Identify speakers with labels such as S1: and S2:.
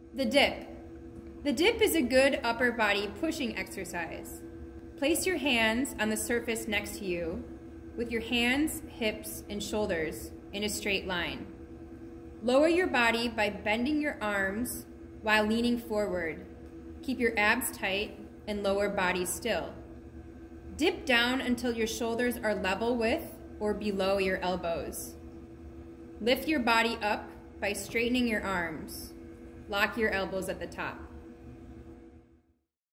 S1: The dip. The dip is a good upper body pushing exercise. Place your hands on the surface next to you with your hands, hips, and shoulders in a straight line. Lower your body by bending your arms while leaning forward. Keep your abs tight and lower body still. Dip down until your shoulders are level with or below your elbows. Lift your body up by straightening your arms. Lock your elbows at the top.